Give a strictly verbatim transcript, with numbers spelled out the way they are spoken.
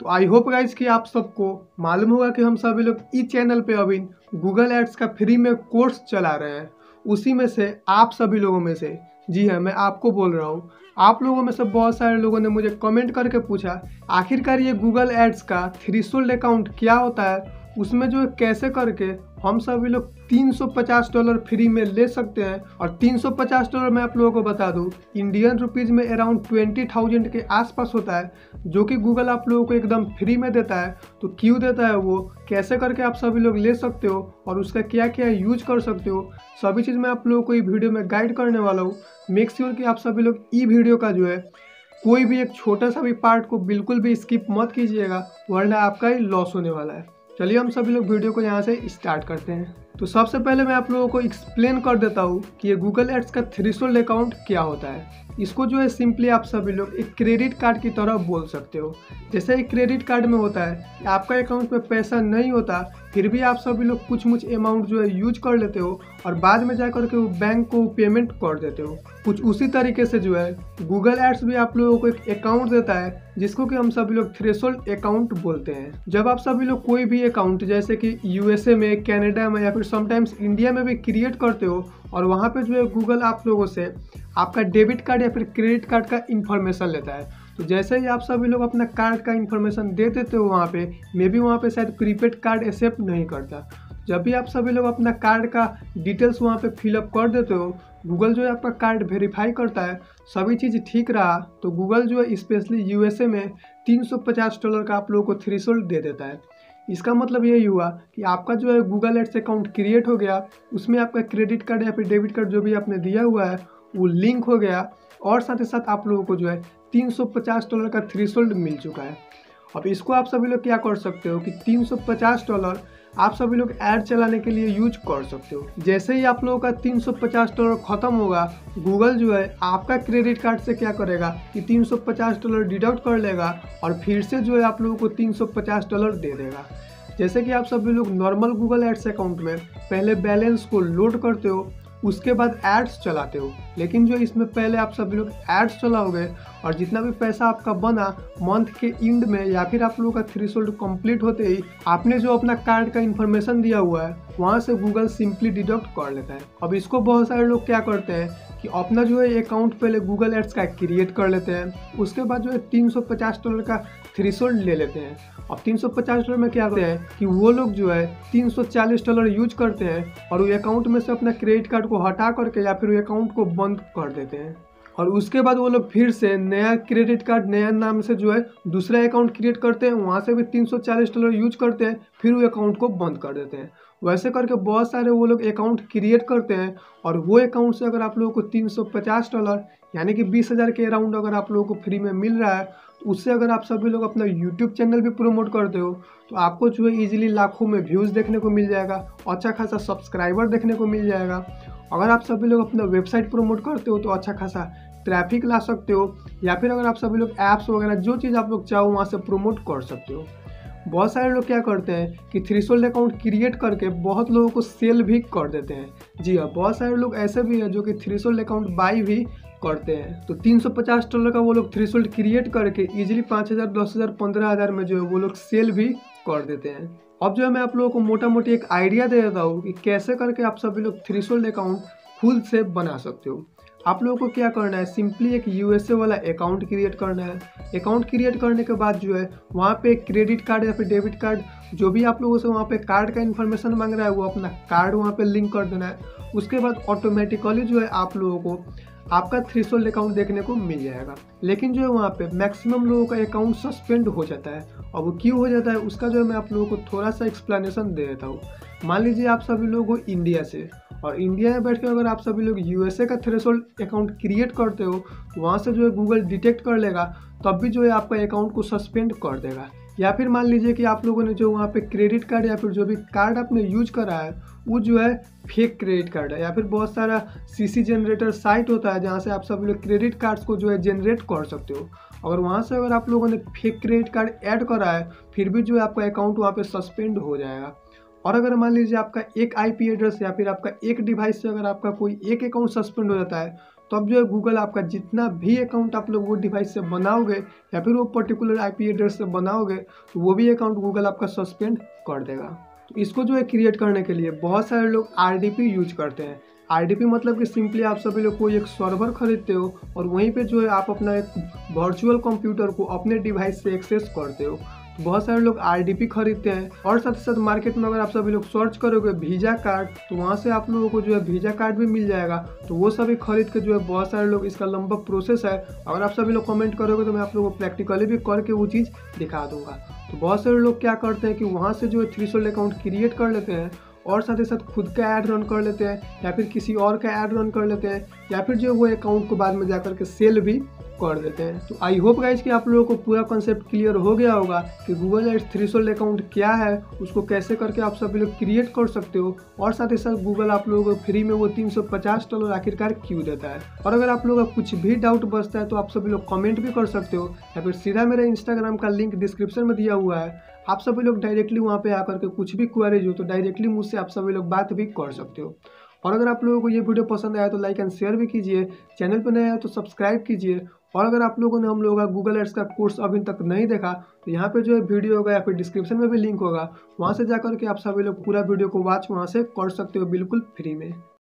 तो I hope guys कि आप सबको मालूम होगा कि हम सभी लोग इस चैनल पे अभी गूगल एड्स का फ्री में कोर्स चला रहे हैं। उसी में से आप सभी लोगों में से, जी हाँ मैं आपको बोल रहा हूँ, आप लोगों में से बहुत सारे लोगों ने मुझे कमेंट करके पूछा आखिरकार ये गूगल एड्स का थ्रेशोल्ड अकाउंट क्या होता है, उसमें जो है कैसे करके हम सभी लोग तीन सौ पचास डॉलर फ्री में ले सकते हैं। और तीन सौ पचास डॉलर मैं आप लोगों को बता दूं इंडियन रुपीस में अराउंड ट्वेंटी थाउजेंड के आसपास होता है, जो कि गूगल आप लोगों को एकदम फ्री में देता है। तो क्यों देता है, वो कैसे करके आप सभी लोग ले सकते हो और उसका क्या क्या यूज कर सकते हो, सभी चीज़ मैं आप लोगों को ये वीडियो में गाइड करने वाला हूँ। मेक श्योर कि आप सभी लोग ई वीडियो का जो है कोई भी एक छोटा सा भी पार्ट को बिल्कुल भी स्किप मत कीजिएगा, वरना आपका ही लॉस होने वाला है। चलिए हम सभी लोग वीडियो को यहाँ से स्टार्ट करते हैं। तो सबसे पहले मैं आप लोगों को एक्सप्लेन कर देता हूँ कि ये गूगल एड्स का थ्रेशोल्ड अकाउंट क्या होता है। इसको जो है सिंपली आप सभी लोग एक क्रेडिट कार्ड की तरह बोल सकते हो। जैसे एक क्रेडिट कार्ड में होता है कि आपका अकाउंट में पैसा नहीं होता, फिर भी आप सभी लोग कुछ मुछ अमाउंट जो है यूज कर लेते हो और बाद में जाकर के वो बैंक को पेमेंट कर देते हो। कुछ उसी तरीके से जो है गूगल एड्स भी आप लोगों को एक अकाउंट देता है, जिसको कि हम सभी लोग थ्रेशोल्ड अकाउंट बोलते हैं। जब आप सभी लोग कोई भी अकाउंट जैसे कि यूएसए में, कनाडा में या फिर समटाइम्स इंडिया में भी क्रिएट करते हो और वहाँ पे जो है गूगल आप लोगों से आपका डेबिट कार्ड या फिर क्रेडिट कार्ड का इंफॉर्मेशन लेता है। तो जैसे ही आप सभी लोग अपना कार्ड का इंफॉर्मेशन दे देते हो वहाँ पे, मे बी वहाँ पे शायद प्रीपेड कार्ड एक्सेप्ट नहीं करता। जब भी आप सभी लोग अपना कार्ड का डिटेल्स वहाँ पे फिलअप कर देते हो, गूगल जो है आपका कार्ड वेरीफाई करता है, सभी चीज़ ठीक रहा तो गूगल जो है स्पेशली यूएसए में तीन सौ पचास डॉलर का आप लोगों को थ्रेशोल्ड दे देता है। इसका मतलब यही हुआ कि आपका जो है गूगल एड्स अकाउंट क्रिएट हो गया, उसमें आपका क्रेडिट कार्ड या फिर डेबिट कार्ड जो भी आपने दिया हुआ है वो लिंक हो गया और साथ ही साथ आप लोगों को जो है तीन सौ पचास डॉलर का थ्रेशोल्ड मिल चुका है। अब इसको आप सभी लोग क्या कर सकते हो कि तीन सौ पचास डॉलर आप सभी लोग ऐड चलाने के लिए यूज कर सकते हो। जैसे ही आप लोगों का तीन सौ पचास डॉलर खत्म होगा, गूगल जो है आपका क्रेडिट कार्ड से क्या करेगा कि तीन सौ पचास डॉलर डिडक्ट कर लेगा और फिर से जो है आप लोगों को तीन सौ पचास डॉलर दे देगा। जैसे कि आप सभी लोग नॉर्मल गूगल एड्स अकाउंट में पहले बैलेंस को लोड करते हो, उसके बाद एड्स चलाते हो, लेकिन जो इसमें पहले आप सभी लोग एड्स चलाओगे और जितना भी पैसा आपका बना मंथ के एंड में या फिर आप लोगों का थ्रेशोल्ड कंप्लीट होते ही आपने जो अपना कार्ड का इंफॉर्मेशन दिया हुआ है वहाँ से गूगल सिंपली डिडक्ट कर लेता है। अब इसको बहुत सारे लोग क्या करते हैं कि अपना जो है अकाउंट पहले गूगल एड्स का क्रिएट कर लेते हैं, उसके बाद जो है तीन सौ पचास डॉलर का थ्रेशोल्ड ले लेते हैं। अब तीन सौ पचास डॉलर में क्या करते हैं कि वो लोग जो है तीन सौ चालीस डॉलर यूज करते हैं और वो अकाउंट में से अपना क्रेडिट कार्ड को हटा करके या फिर वो अकाउंट को बंद कर देते हैं। और उसके बाद वो लोग फिर से नया क्रेडिट कार्ड नया नाम से जो है दूसरा अकाउंट क्रिएट करते हैं, वहाँ से भी तीन सौ चालीस डॉलर यूज करते हैं, फिर वो अकाउंट को बंद कर देते हैं। वैसे करके बहुत सारे वो लोग अकाउंट क्रिएट करते हैं और वो अकाउंट से अगर आप लोगों को तीन सौ पचास डॉलर यानी कि बीस हज़ार के अराउंड अगर आप लोगों को फ्री में मिल रहा है, तो उससे अगर आप सभी लोग अपना यूट्यूब चैनल भी प्रमोट करते हो तो आपको जो है ईजिली लाखों में व्यूज़ देखने को मिल जाएगा, अच्छा खासा सब्सक्राइबर देखने को मिल जाएगा। अगर आप सभी लोग अपना वेबसाइट प्रमोट करते हो तो अच्छा खासा ट्रैफिक ला सकते हो, या फिर अगर आप सभी लोग ऐप्स वगैरह जो चीज़ आप लोग चाहो वहाँ से प्रमोट कर सकते हो। बहुत सारे लोग क्या करते हैं कि थ्रेशोल्ड अकाउंट क्रिएट करके बहुत लोगों को सेल भी कर देते हैं। जी हाँ, बहुत सारे लोग ऐसे भी हैं जो कि थ्रेशोल्ड अकाउंट बाई भी करते हैं। तो तीन सौ पचास डॉलर का वो लोग थ्रेशोल्ड क्रिएट करके इजीली पाँच हज़ार दस हज़ार पंद्रह हज़ार में जो है वो लोग सेल भी कर देते हैं। अब जो है मैं आप लोगों को मोटा मोटी एक आइडिया दे देता हूँ कि कैसे करके आप सभी लोग थ्रेशोल्ड अकाउंट खुद से बना सकते हो। आप लोगों को क्या करना है, सिंपली एक यूएसए वाला अकाउंट क्रिएट करना है। अकाउंट क्रिएट करने के बाद जो है वहाँ पे क्रेडिट कार्ड या फिर डेबिट कार्ड जो भी आप लोगों से वहाँ पे कार्ड का इन्फॉर्मेशन मांग रहा है वो अपना कार्ड वहाँ पे लिंक कर देना है। उसके बाद ऑटोमेटिकली जो है आप लोगों को आपका थ्रेशोल्ड अकाउंट देखने को मिल जाएगा। लेकिन जो है वहाँ पे मैक्सिमम लोगों का अकाउंट सस्पेंड हो जाता है, और वो क्यों हो जाता है उसका जो है मैं आप लोगों को थोड़ा सा एक्सप्लेनेशन दे देता हूँ। मान लीजिए आप सभी लोग हो इंडिया से और इंडिया में बैठ के अगर आप सभी लोग यूएसए का थ्रेशोल्ड अकाउंट क्रिएट करते हो तो वहाँ से जो है गूगल डिटेक्ट कर लेगा, तब भी जो है आपका अकाउंट को सस्पेंड कर देगा। या फिर मान लीजिए कि आप लोगों ने जो वहाँ पे क्रेडिट कार्ड या फिर जो भी कार्ड आपने यूज करा है वो जो है फेक क्रेडिट कार्ड है, या फिर बहुत सारा सीसी जनरेटर साइट होता है जहाँ से आप सभी लोग क्रेडिट कार्ड्स को जो है जनरेट कर सकते हो। अगर वहाँ से अगर आप लोगों ने फेक क्रेडिट कार्ड ऐड करा है फिर भी जो है आपका अकाउंट वहाँ पे सस्पेंड हो जाएगा। और अगर मान लीजिए आपका एक आईपी एड्रेस या फिर आपका एक डिवाइस से अगर आपका कोई एक अकाउंट सस्पेंड हो जाता है तब जो है गूगल आपका जितना भी अकाउंट आप लोग वो डिवाइस से बनाओगे या फिर वो पर्टिकुलर आईपी एड्रेस से बनाओगे तो वो भी अकाउंट गूगल आपका सस्पेंड कर देगा। तो इसको जो है क्रिएट करने के लिए बहुत सारे लोग आरडीपी यूज करते हैं। आरडीपी मतलब कि सिंपली आप सभी लोग कोई एक सर्वर खरीदते हो और वहीं पे जो है आप अपना एक वर्चुअल कंप्यूटर को अपने डिवाइस से एक्सेस करते हो। तो बहुत सारे लोग आरडीपी खरीदते हैं और साथ ही साथ मार्केट में अगर आप सभी लोग सर्च करोगे वीजा कार्ड तो वहाँ से आप लोगों को जो है वीजा कार्ड भी मिल जाएगा। तो वो सभी खरीद के जो है बहुत सारे लोग, इसका लंबा प्रोसेस है, अगर आप सभी लोग कमेंट करोगे तो मैं आप लोगों को प्रैक्टिकली भी करके वो चीज़ दिखा दूंगा। तो बहुत सारे लोग क्या करते हैं कि वहाँ से जो है थ्रीशोल्ड अकाउंट क्रिएट कर लेते हैं और साथ ही साथ खुद का ऐड रन कर लेते हैं या फिर किसी और का ऐड रन कर लेते हैं या फिर जो वो अकाउंट को बाद में जाकर के सेल भी कर देते हैं। तो आई होप गाइज कि आप लोगों को पूरा कॉन्सेप्ट क्लियर हो गया होगा कि गूगल एड्स थ्रीशोल्ड अकाउंट क्या है, उसको कैसे करके आप सभी लोग क्रिएट कर सकते हो और साथ ही साथ गूगल आप लोगों को फ्री में वो तीन सौ पचास डॉलर आखिरकार क्यों देता है। और अगर आप लोगों का कुछ भी डाउट बचता है तो आप सभी लोग कमेंट भी कर सकते हो या फिर सीधा मेरे इंस्टाग्राम का लिंक डिस्क्रिप्शन में दिया हुआ है, आप सभी लोग डायरेक्टली वहाँ पे आकर के कुछ भी क्वेरीज हो तो डायरेक्टली मुझसे आप सभी लोग बात भी कर सकते हो। और अगर आप लोगों को ये वीडियो पसंद आया तो लाइक एंड शेयर भी कीजिए, चैनल पर नया है तो सब्सक्राइब कीजिए। और अगर आप लोगों ने हम लोगों का गूगल एड्स का कोर्स अभी तक नहीं देखा तो यहाँ पे जो है वीडियो होगा या फिर डिस्क्रिप्शन में भी लिंक होगा, वहाँ से जाकर के आप सभी लोग पूरा वीडियो को वॉच वहाँ से कर सकते हो बिल्कुल फ्री में।